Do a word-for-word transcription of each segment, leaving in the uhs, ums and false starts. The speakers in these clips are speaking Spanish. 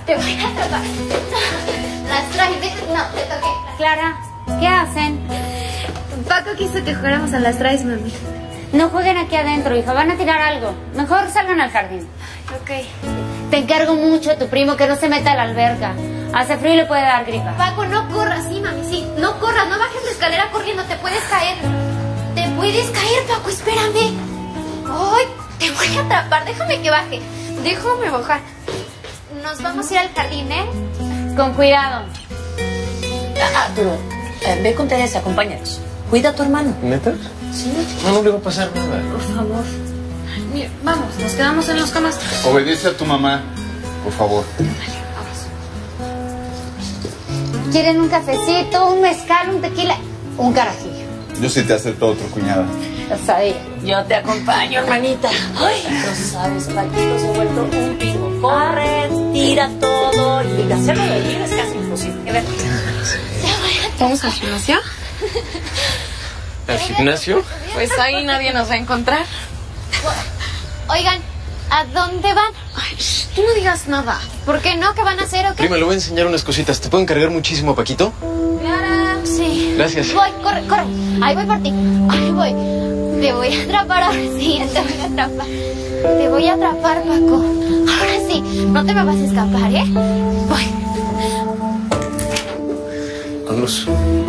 Te voy a atrapar. Las traes. No, te toqué. Clara, ¿qué hacen? Paco quiso que jugáramos a las traes, mami. No jueguen aquí adentro, hija. Van a tirar algo. Mejor salgan al jardín. Ok. Te encargo mucho a tu primo que no se meta a la alberca. Hace frío y le puede dar gripa. Paco, no corras, sí, mami, sí. No corras, no bajes la escalera corriendo, te puedes caer. Te puedes caer, Paco, espérame. Ay, te voy a atrapar, déjame que baje. Déjame bajar. Nos vamos a ir al jardín, ¿eh? Con cuidado. Ah, Arturo, eh, ve con Teresa, acompáñanos. Cuida a tu hermano. ¿Neta? Sí. No, no le va a pasar nada. Por favor. Mira, vamos, nos quedamos en los camas. Obedece a tu mamá, por favor. ¿Quieren un cafecito, un mezcal, un tequila? Un carajillo. Yo sí te acepto otro, cuñada. Lo sabía. Yo te acompaño, hermanita. Ay, no sabes, Paquito se ha vuelto un pingo. Corre, tira todo y hacerlo de ir es casi imposible. Ven. ¿Vamos al gimnasio? ¿Al gimnasio? Pues ahí nadie nos va a encontrar. Oigan, ¿a dónde van? Ay, shh, tú no digas nada. ¿Por qué no? ¿Qué van a hacer o qué? Prima, le voy a enseñar unas cositas. ¿Te puedo encargar muchísimo, Paquito? Clara, sí. Gracias. Voy, corre, corre. Ahí voy por ti. Ahí voy. Te voy a atrapar ahora sí, te voy a atrapar. Te voy a atrapar, Paco. Ahora sí, no te me vas a escapar, ¿eh? Voy. Vámonos.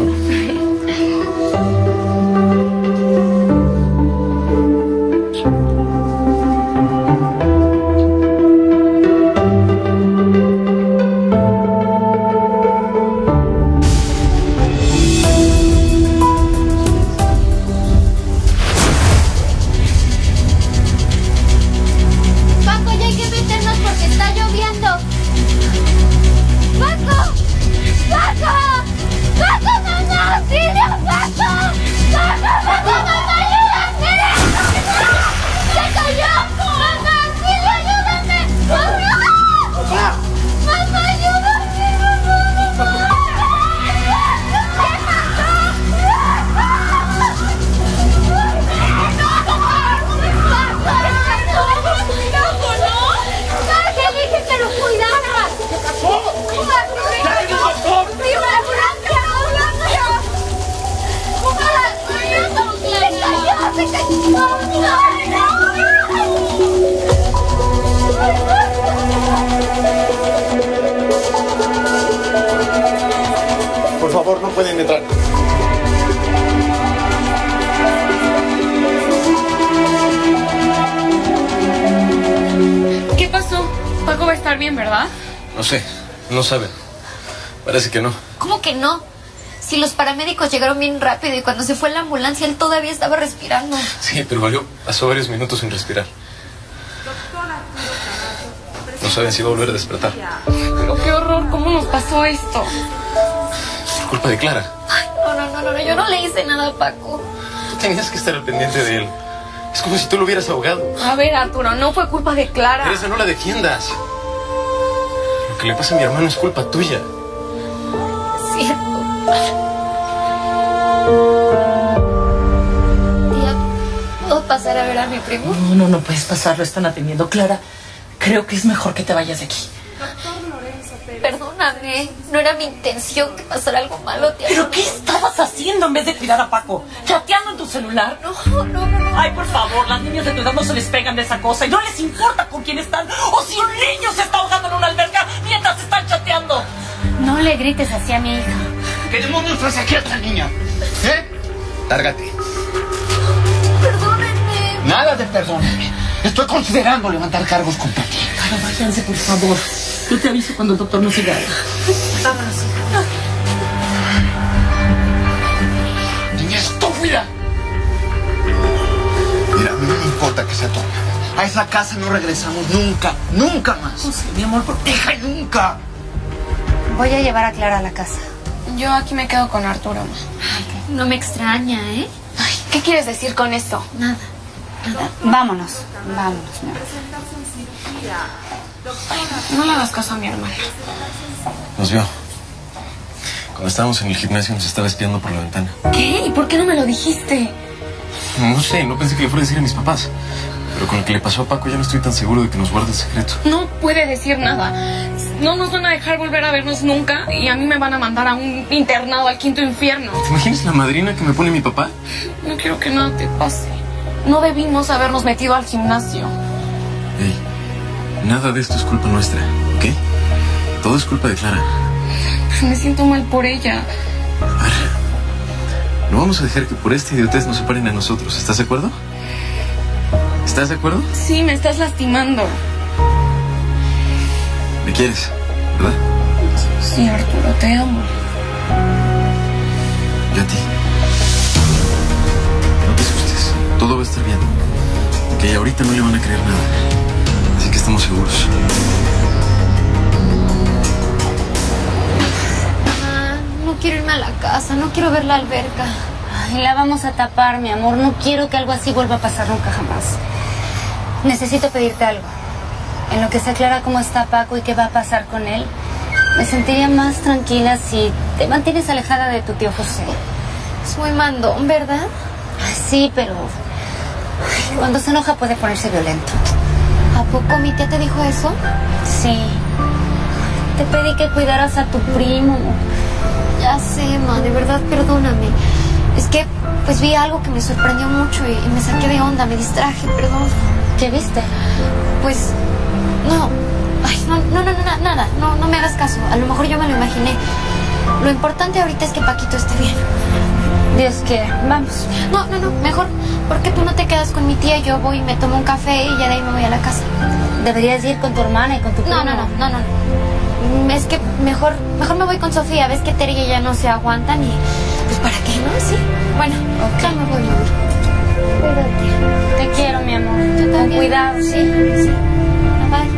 Paco, ya hay que meternos porque está lloviendo. ¡Paco! ¡Paco! ¡Paco, mamá! ¡Auxilio, Paco! ¡Paco, Paco, mamá, ayúdame! ¡Se cayó! ¡Mamá, auxilio, ayúdame! ¡Mamá! ¡Mamá, ayúdame! ¡Mamá! ¡Te dije que lo cuidaras! Por favor, no pueden entrar. ¿Qué pasó? Paco va a estar bien, ¿verdad? No sé, no saben. Parece que no. ¿Cómo que no? Si los paramédicos llegaron bien rápido y cuando se fue la ambulancia él todavía estaba respirando. Sí, pero valió. Pasó varios minutos sin respirar. No saben si va a volver a despertar. Pero qué horror, ¿cómo nos pasó esto? Es culpa de Clara. Ay, no, no, no, no, no, yo no le hice nada a Paco. Tú tenías que estar al pendiente de él. Es como si tú lo hubieras ahogado. A ver, Arturo, no fue culpa de Clara. Teresa, no la defiendas. Lo que le pasa a mi hermano es culpa tuya. Cierto. Tía, ¿puedo pasar a ver a mi primo? No, no, no puedes pasarlo, están atendiendo. Clara, creo que es mejor que te vayas de aquí. Perdóname, no era mi intención que pasara algo malo, tía. ¿Pero qué estabas haciendo en vez de cuidar a Paco? ¿Chateando en tu celular? No, no, no, no. Ay, por favor, las niñas de tu edad no se les pegan de esa cosa y no les importa con quién están o si un niño se está ahogando en una alberca mientras están chateando. No le grites así a mi hija. ¿Qué demonios hace aquí a esta niña? ¿Eh? Lárgate. Perdónenme. Nada de perdóname. Estoy considerando levantar cargos contra ti. Claro, váyanse, por favor. Yo te aviso cuando el doctor nos diga algo. Vámonos. Niña estúpida. Mira, a mí no me importa que sea tu hermano. A esa casa no regresamos nunca, nunca más. José, mi amor, ¿por qué? Hija, nunca. Voy a llevar a Clara a la casa. Yo aquí me quedo con Arturo, ma. No me extraña, ¿eh? Ay, ¿qué quieres decir con esto? Nada. Vámonos, vámonos, mi amor. No le hagas caso a mi hermana. Nos vio. Cuando estábamos en el gimnasio nos estaba espiando por la ventana. ¿Qué? ¿Y por qué no me lo dijiste? No sé, no pensé que le fuera a decir a mis papás. Pero con lo que le pasó a Paco ya no estoy tan seguro de que nos guarde el secreto. No puede decir nada. No nos van a dejar volver a vernos nunca y a mí me van a mandar a un internado al quinto infierno. ¿Te imaginas la madrina que me pone mi papá? No quiero que nada te pase. No debimos habernos metido al gimnasio. Ey, nada de esto es culpa nuestra, ¿ok? Todo es culpa de Clara. Pero me siento mal por ella. A ver, no vamos a dejar que por esta idiotez nos separen a nosotros. ¿Estás de acuerdo? ¿Estás de acuerdo? Sí, me estás lastimando. ¿Me quieres, verdad? Sí, Arturo, te amo. Yo a ti. No te asustes. Todo va a estar bien. Que ahorita no le van a creer nada. Así que estamos seguros. Mamá, no quiero irme a la casa, no quiero ver la alberca. Ay, la vamos a tapar, mi amor. No quiero que algo así vuelva a pasar nunca jamás. Necesito pedirte algo. En lo que se aclara cómo está Paco y qué va a pasar con él, me sentiría más tranquila si te mantienes alejada de tu tío José. Es muy mandón, ¿verdad? Ay, sí, pero ay, cuando se enoja puede ponerse violento. ¿A poco mi tía te dijo eso? Sí. Te pedí que cuidaras a tu primo. Ya sé, ma, de verdad, perdóname. Es que, pues vi algo que me sorprendió mucho y, y me saqué de onda, me distraje, perdón. ¿Qué viste? Pues, no. Ay, no, no, no, no, nada, no, no me hagas caso. A lo mejor yo me lo imaginé. Lo importante ahorita es que Paquito esté bien. Dios quiera, vamos. No, no, no, mejor, ¿por qué tú no te quedas con mi tía y yo voy y me tomo un café y ya de ahí me voy a la casa? Deberías ir con tu hermana y con tu primo. No, no, no, no, no. Es que mejor, mejor me voy con Sofía. Ves que Tere y ella no se aguantan y... Pues, ¿para qué, no? Sí. Bueno, Ok. ya me voy, mi amor. Cuídate. Te quiero, mi amor. Yo Con también. cuidado. Sí, sí. Bye.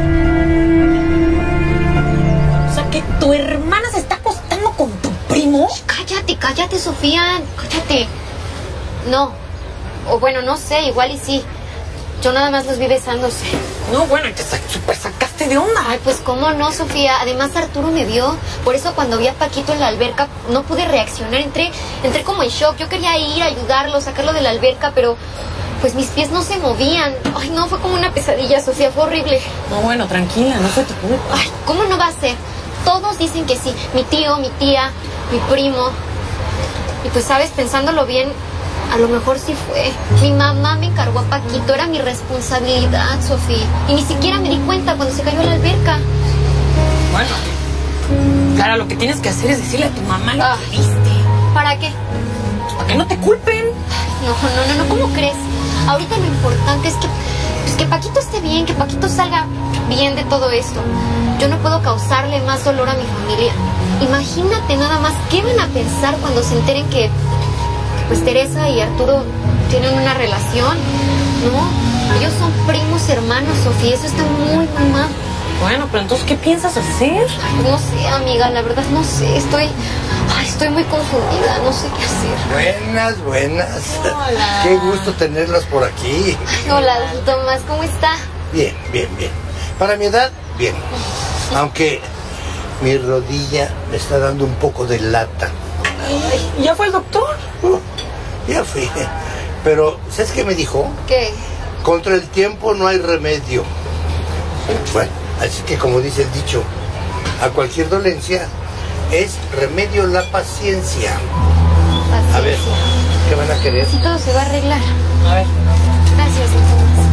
O sea, que tu hermana se está acostando con tu primo. Cállate, cállate, Sofía. Cállate. No. O bueno, no sé, igual y sí. Yo nada más los vi besándose. No, bueno, y te sa- super sacaste de onda. Ay, pues cómo no, Sofía. Además Arturo me vio. Por eso cuando vi a Paquito en la alberca no pude reaccionar. Entré, entré como en shock. Yo quería ir a ayudarlo, sacarlo de la alberca, pero pues mis pies no se movían. Ay, no, fue como una pesadilla, Sofía. Fue horrible. No, bueno, tranquila, no fue tu culpa. Ay, ¿cómo no va a ser? Todos dicen que sí. Mi tío, mi tía, mi primo. Y pues, sabes, pensándolo bien, a lo mejor sí fue. Mi mamá me encargó a Paquito, era mi responsabilidad, Sofía. Y ni siquiera me di cuenta cuando se cayó a la alberca. Bueno, Clara, lo que tienes que hacer es decirle a tu mamá lo Ah. que viste. ¿Para qué? Para que no te culpen. No, no, no, no, ¿cómo crees? Ahorita lo importante es que, pues, que Paquito esté bien, que Paquito salga bien de todo esto. Yo no puedo causarle más dolor a mi familia. Imagínate nada más qué van a pensar cuando se enteren que, pues, Teresa y Arturo tienen una relación, ¿no? Ellos son primos hermanos, Sofía, eso está muy, muy mal. Bueno, pero entonces, ¿qué piensas hacer? Ay, no sé, amiga, la verdad no sé, estoy, ay, estoy muy confundida, no sé qué hacer. Buenas, buenas. Hola. Qué gusto tenerlas por aquí. Hola, Tomás, ¿cómo está? Bien, bien, bien. Para mi edad, bien. Aunque mi rodilla me está dando un poco de lata. ¿Ya fue el doctor? Uh, ya fui. Pero, ¿sabes qué me dijo? ¿Qué? Contra el tiempo no hay remedio. Bueno, así que como dice el dicho, a cualquier dolencia es remedio la paciencia. A ver, Paciencia. ¿qué van a querer? Sí, todo se va a arreglar. A ver. Gracias, Tomás.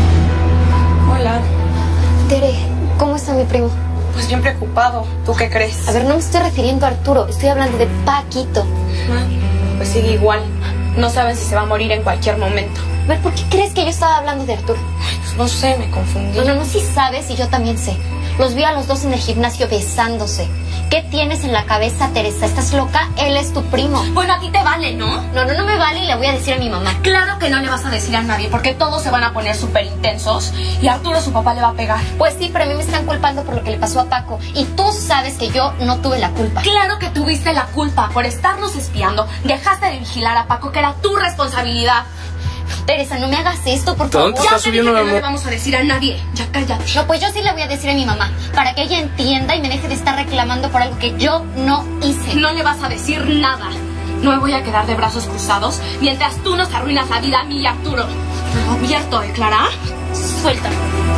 Hola. Tere, ¿cómo está mi primo? Pues bien preocupado. ¿Tú qué crees? A ver, no me estoy refiriendo a Arturo, estoy hablando de Paquito. Ah, pues sigue igual. No saben si se va a morir en cualquier momento. A ver, ¿por qué crees que yo estaba hablando de Arturo? Pues no sé, me confundí. No, no, no, sí sabes y yo también sé. Los vi a los dos en el gimnasio besándose. ¿Qué tienes en la cabeza, Teresa? ¿Estás loca? Él es tu primo. Bueno, a ti te vale, ¿no? No, no, no me vale y le voy a decir a mi mamá. Claro que no le vas a decir a nadie, porque todos se van a poner súper intensos y Arturo, su papá, le va a pegar. Pues sí, pero a mí me están culpando por lo que le pasó a Paco. Y tú sabes que yo no tuve la culpa. Claro que tuviste la culpa por estarnos espiando. Dejaste de vigilar a Paco, que era tu responsabilidad. Teresa, no me hagas esto, por ¿Dónde favor. Ya estás te dije subiendo, que no le amor? vamos a decir a nadie. Ya cállate. No, pues yo sí le voy a decir a mi mamá, para que ella entienda y me deje de estar reclamando por algo que yo no hice. No le vas a decir nada. No me voy a quedar de brazos cruzados mientras tú nos arruinas la vida a mí y a Arturo. No, descubierto, ¿eh, Clara? Suéltame.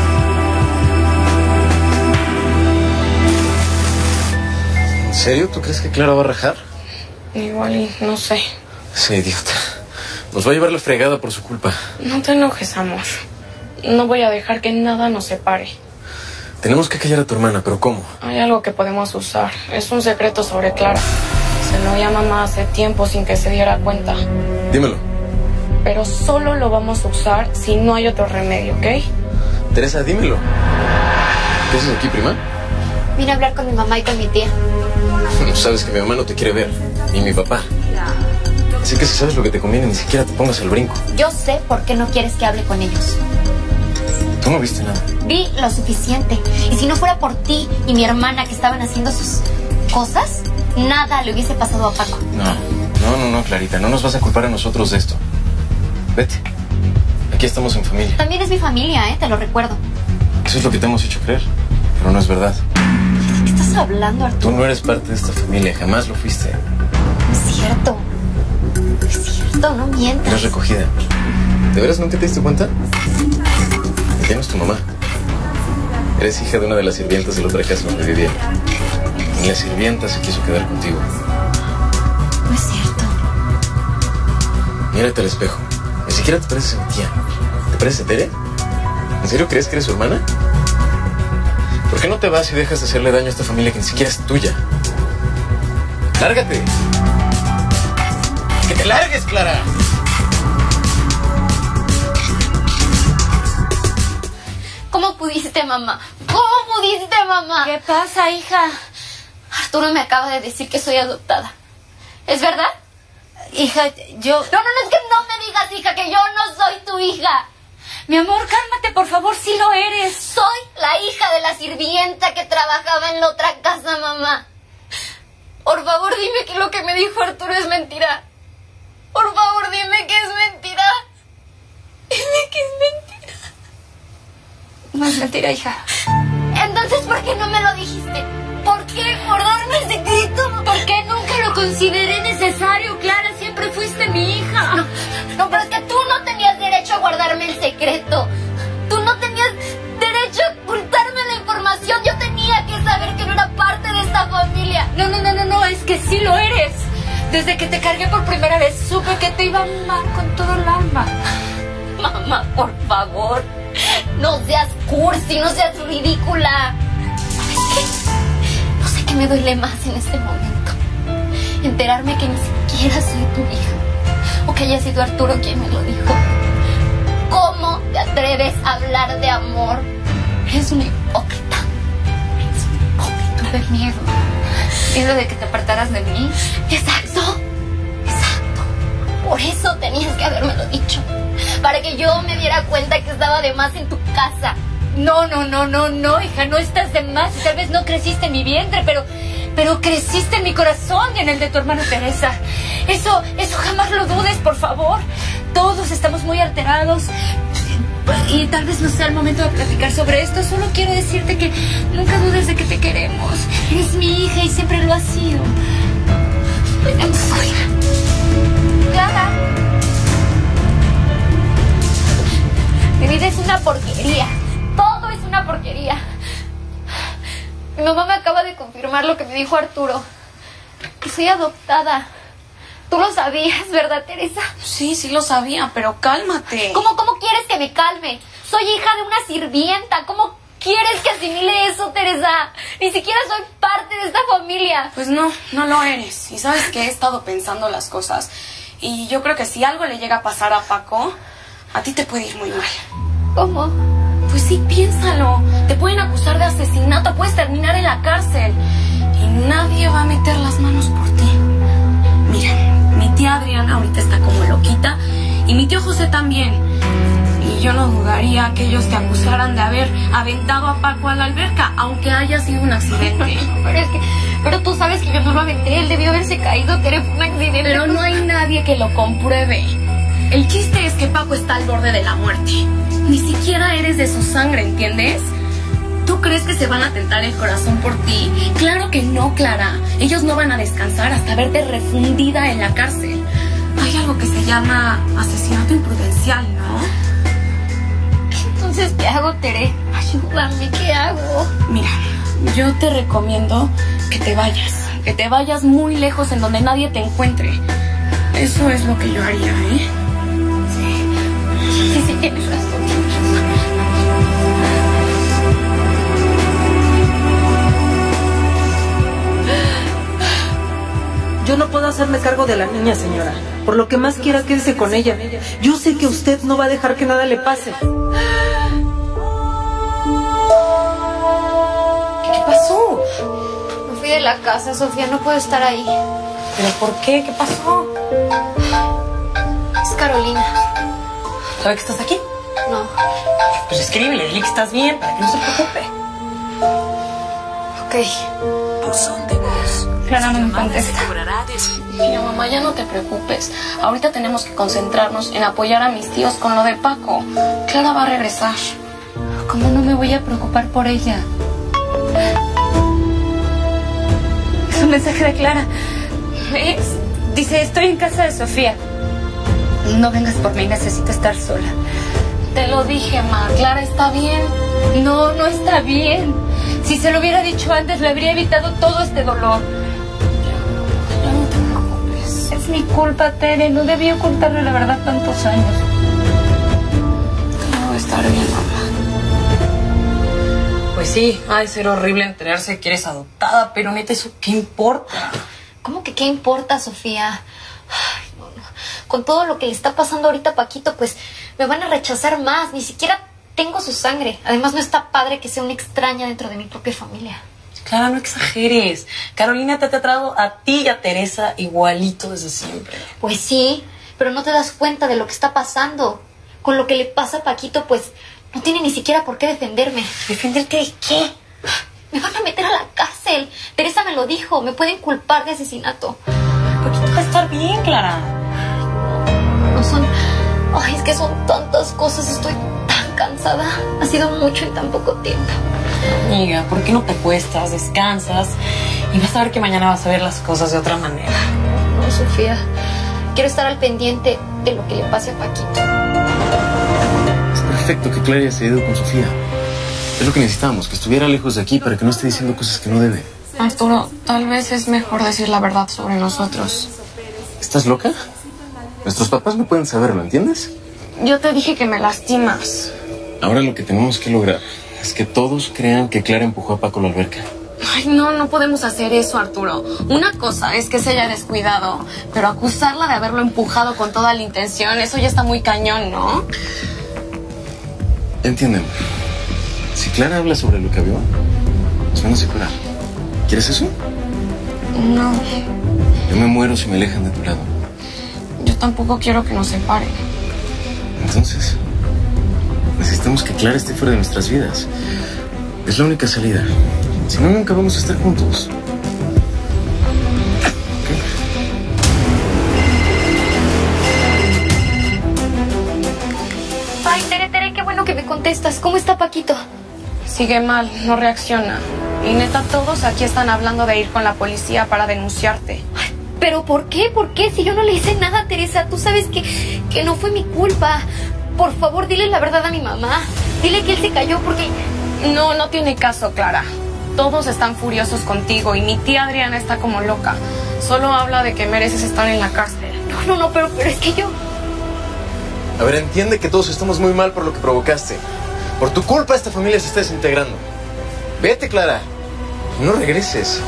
¿En serio? ¿Tú crees que Clara va a rajar? Igual y no sé. Ese idiota. Nos va a llevar la fregada por su culpa. No te enojes, amor. No voy a dejar que nada nos separe. Tenemos que callar a tu hermana, pero ¿cómo? Hay algo que podemos usar. Es un secreto sobre Clara. Se lo oí a mamá hace tiempo sin que se diera cuenta. Dímelo. Pero solo lo vamos a usar si no hay otro remedio, ¿ok? Teresa, dímelo. ¿Qué haces aquí, prima? Vine a hablar con mi mamá y con mi tía. Sabes que mi mamá no te quiere ver, ni mi papá. Así que si sabes lo que te conviene, ni siquiera te pongas al brinco. Yo sé por qué no quieres que hable con ellos. Tú no viste nada. Vi lo suficiente. Y si no fuera por ti y mi hermana que estaban haciendo sus cosas, nada le hubiese pasado a Paco. No, no, no, no, Clarita. No nos vas a culpar a nosotros de esto. Vete. Aquí estamos en familia. También es mi familia, ¿eh? Te lo recuerdo. Eso es lo que te hemos hecho creer. Pero no es verdad. ¿De qué estás hablando, Arturo? Tú no eres parte de esta familia. Jamás lo fuiste. No es cierto. No es cierto, no mientas. Eres recogida. ¿De veras nunca te diste cuenta? Ella no es tu mamá. Eres hija de una de las sirvientas de la otra casa donde vivía. Y la sirvienta se quiso quedar contigo. No es cierto. Mírate al espejo. Ni siquiera te pareces a mi tía. ¿Te pareces a Tere? ¿En serio crees que eres su hermana? ¿Por qué no te vas y dejas de hacerle daño a esta familia que ni siquiera es tuya? ¡Lárgate! ¡Que te largues, Clara! ¿Cómo pudiste, mamá? ¿Cómo pudiste, mamá? ¿Qué pasa, hija? Arturo me acaba de decir que soy adoptada. ¿Es verdad? Hija, yo... No, no, no, es que no me digas, hija, que yo no soy tu hija. Mi amor, cálmate, por favor, sí lo eres. Soy la hija de la sirvienta que trabajaba en la otra casa, mamá. Por favor, dime que lo que me dijo Arturo es mentira. Por favor, dime que es mentira. Dime que es mentira. No es mentira, hija. Entonces, ¿por qué no me lo dijiste? ¿Por qué guardarme el secreto? ¿Por qué nunca lo consideré necesario, Clara? Siempre fuiste mi hija. No, no, pero es que tú no tenías derecho a guardarme el secreto. Tú no tenías derecho a ocultarme la información. Yo tenía que saber que no era parte de esta familia. No, no, no, no, no, es que sí lo eres. Desde que te cargué por primera vez, supe que te iba a amar con todo el alma. Mamá, por favor, no seas cursi, no seas ridícula. ¿Sabes qué? No sé qué me duele más en este momento. Enterarme que ni siquiera soy tu hija. O que haya sido Arturo quien me lo dijo. ¿Cómo te atreves a hablar de amor? Eres una hipócrita. Eres una hipócrita. Tuve miedo. Miedo de que te apartaras de mí. Exacto. Exacto. Por eso tenías que habérmelo dicho. Para que yo me diera cuenta que estaba de más en tu casa. No, no, no, no, no, hija, no estás de más. Tal vez no creciste en mi vientre, pero, pero creciste en mi corazón y en el de tu hermana Teresa. Eso, eso jamás lo dudes, por favor. Todos estamos muy alterados y tal vez no sea el momento de platicar sobre esto. Solo quiero decirte que nunca dudes de que te queremos. Eres mi hija y siempre lo has sido. Vamos fuera. Clara. Mi vida es una porquería. Todo es una porquería. Mi mamá me acaba de confirmar lo que me dijo Arturo. Que soy adoptada. Tú lo sabías, ¿verdad, Teresa? Sí, sí lo sabía, pero cálmate. ¿Cómo, cómo quieres que me calme? Soy hija de una sirvienta. ¿Cómo quieres que asimile eso, Teresa? Ni siquiera soy parte de esta familia. Pues no, no lo eres. Y sabes que he estado pensando las cosas. Y yo creo que si algo le llega a pasar a Paco, a ti te puede ir muy mal. ¿Cómo? Pues sí, piénsalo. Te pueden acusar de asesinato, puedes terminar en la cárcel. Y nadie va a meter las manos por ti. Mira, mi tía Adriana ahorita está como loquita. Y mi tío José también. Y yo no dudaría que ellos te acusaran de haber aventado a Paco a la alberca, aunque haya sido un accidente. Pero es que... Pero tú sabes que yo no lo aventé. Él debió haberse caído, Tere, fue un accidente. Pero no hay nadie que lo compruebe. El chiste es que Paco está al borde de la muerte. Ni siquiera eres de su sangre, ¿entiendes? ¿Tú crees que se van a tentar el corazón por ti? Claro que no, Clara. Ellos no van a descansar hasta verte refundida en la cárcel. Hay algo que se llama asesinato imprudencial, ¿no? hago, Tere? Ayúdame, ¿qué hago? Mira, yo te recomiendo que te vayas. Que te vayas muy lejos en donde nadie te encuentre. Eso es lo que yo haría, ¿eh? Sí, sí, sí, tienes razón, tienes razón. Yo no puedo hacerme cargo de la niña, señora. Por lo que más quiera, quédese con ella. Yo sé que usted no va a dejar que nada le pase. ¿Qué pasó? Me fui de la casa, Sofía, no puedo estar ahí. ¿Pero por qué? ¿Qué pasó? Es Carolina. ¿Sabe que estás aquí? No. Pues escríbele, dile que estás bien, para que no se preocupe. Ok. Buzón de voz. Clara no me contesta. Mira, mamá, ya no te preocupes. Ahorita tenemos que concentrarnos en apoyar a mis tíos con lo de Paco. Clara va a regresar. ¿Cómo no me voy a preocupar por ella? Es un mensaje de Clara. ¿Ves? Dice, estoy en casa de Sofía. No vengas por mí, necesito estar sola. Te lo dije, ma. Clara está bien. No, no está bien. Si se lo hubiera dicho antes, le habría evitado todo este dolor. Ya, ya no te preocupes. Es mi culpa, Tere. No debí ocultarle la verdad tantos años. Todo va a estar bien, mamá. Pues sí, ha de ser horrible enterarse que eres adoptada, pero neta, ¿eso qué importa? ¿Cómo que qué importa, Sofía? Ay, no, no. Con todo lo que le está pasando ahorita a Paquito, pues me van a rechazar más. Ni siquiera tengo su sangre. Además, no está padre que sea una extraña dentro de mi propia familia. Clara, no exageres. Carolina te ha tratado a ti y a Teresa igualito desde siempre. Pues sí, pero no te das cuenta de lo que está pasando. Con lo que le pasa a Paquito, pues no tiene ni siquiera por qué defenderme. ¿Defenderte de qué? Me van a meter a la cárcel. Teresa me lo dijo. Me pueden culpar de asesinato. Paquito va a estar bien, Clara. No son... Ay, es que son tantas cosas. Estoy tan cansada. Ha sido mucho en tan poco tiempo. Amiga, ¿por qué no te acuestas, descansas y vas a ver que mañana vas a ver las cosas de otra manera? No, Sofía. Quiero estar al pendiente de lo que le pase a Paquito. Es perfecto que Clara se haya ido con Sofía. Es lo que necesitamos, que estuviera lejos de aquí para que no esté diciendo cosas que no debe. Arturo, tal vez es mejor decir la verdad sobre nosotros. ¿Estás loca? Nuestros papás no pueden saberlo, ¿entiendes? Yo te dije que me lastimas. Ahora lo que tenemos que lograr es que todos crean que Clara empujó a Paco a la alberca. Ay, no, no podemos hacer eso, Arturo. Una cosa es que se haya descuidado, pero acusarla de haberlo empujado con toda la intención, eso ya está muy cañón, ¿no? Entiéndeme. Si Clara habla sobre lo que vio, nos van a separar. ¿Quieres eso? No. Yo me muero si me alejan de tu lado. Yo tampoco quiero que nos separen. Entonces, necesitamos que Clara esté fuera de nuestras vidas. Es la única salida. Si no, nunca vamos a estar juntos. Ay, Tere, Tere, qué bueno que me contestas. ¿Cómo está Paquito? Sigue mal, no reacciona. Y neta, todos aquí están hablando de ir con la policía para denunciarte. Ay, ¿pero por qué? ¿Por qué? Si yo no le hice nada, Teresa. Tú sabes que, que no fue mi culpa. Por favor, dile la verdad a mi mamá. Dile que él se cayó porque... No, no tiene caso, Clara. Todos están furiosos contigo y mi tía Adriana está como loca. Solo habla de que mereces estar en la cárcel. No, no, no, pero, pero es que yo... A ver, entiende que todos estamos muy mal por lo que provocaste. Por tu culpa esta familia se está desintegrando. Vete, Clara. No regreses.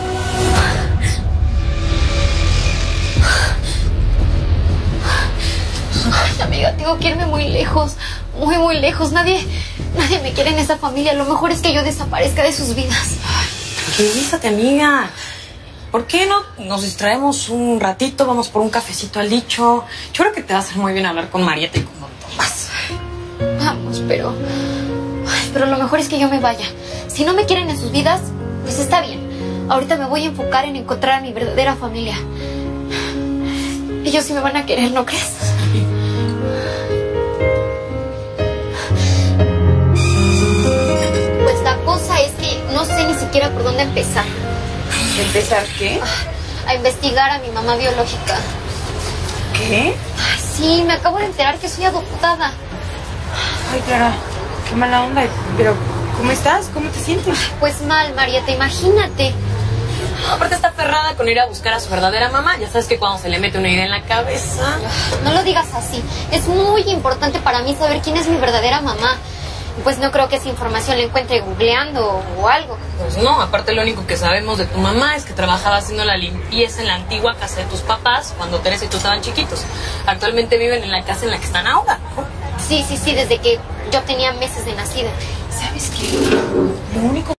Ay, amiga, tengo que irme muy lejos. Muy, muy lejos. Nadie, nadie me quiere en esa familia. Lo mejor es que yo desaparezca de sus vidas. Tranquilízate, amiga. ¿Por qué no nos distraemos un ratito? Vamos por un cafecito al dicho. Yo creo que te va a hacer muy bien hablar con Marieta y con Don Tomás. Vamos, pero... Ay, pero lo mejor es que yo me vaya. Si no me quieren en sus vidas, pues está bien. Ahorita me voy a enfocar en encontrar a mi verdadera familia. Ellos sí me van a querer, ¿no crees? Pues la cosa es que no sé ni siquiera por dónde empezar. ¿Empezar qué? A investigar a mi mamá biológica. ¿Qué? Ay, sí, me acabo de enterar que soy adoptada. Ay, Clara, qué mala onda. Pero, ¿cómo estás? ¿Cómo te sientes? Pues mal, Marieta, imagínate. Aparte está aferrada con ir a buscar a su verdadera mamá. Ya sabes que cuando se le mete una idea en la cabeza... No lo digas así. Es muy importante para mí saber quién es mi verdadera mamá. Pues no creo que esa información la encuentre googleando o algo. Pues no, aparte lo único que sabemos de tu mamá es que trabajaba haciendo la limpieza en la antigua casa de tus papás cuando Teresa y tú estaban chiquitos. Actualmente viven en la casa en la que están ahora. Sí, sí, sí, desde que yo tenía meses de nacida. ¿Sabes qué? Lo único